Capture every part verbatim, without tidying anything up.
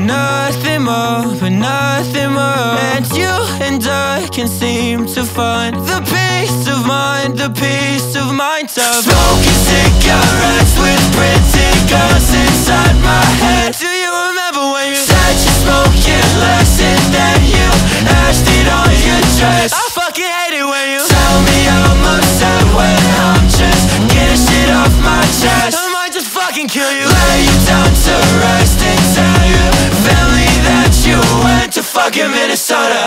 nothing more, but nothing more. And you and I can seem to find the peace of mind, the peace of mind of smoking cigarettes with pretty girls inside my head. Do you remember when you said you smoking less and then you ashed it on your dress? I fucking hate it when you tell me I'm upset when I'm just getting shit off my chest. I might just fucking kill you, lay you down to rest and tell your family that you went to fucking Minnesota.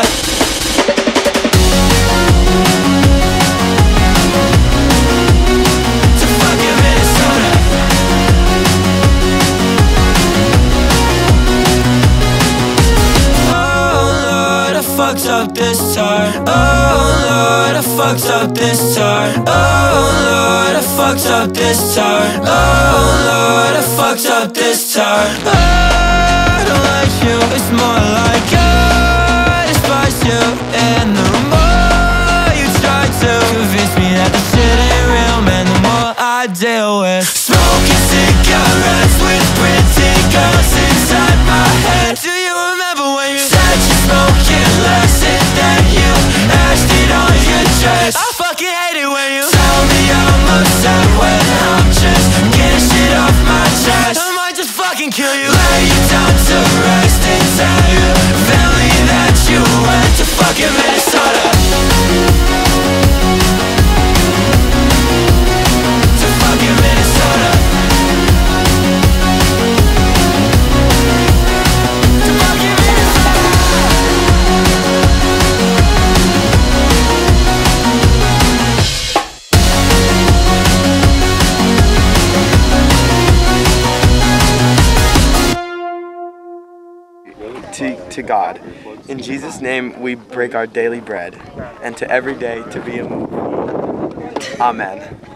Fucked up this time. Oh Lord, I fucked up this time. Oh Lord, I fucked up this time. Oh Lord, I fucked up this time. Oh, I don't like you, it's more like I despise you. And the more you try to convince me that the shit ain't real, man, the more I deal with smoking cigarettes with pretty girls inside my head. Do you remember when you said you smoking less and then you ashed it on your dress? I fucking hate it when you tell me I'm upset when I'm just getting shit off my chest. I might just fucking kill you, lay you down to rest and tell your family that you went to fucking Minnesota. To fucking Minnesota. To fucking To, to God. In Jesus' name we break our daily bread, and to every day to be a movie. Amen.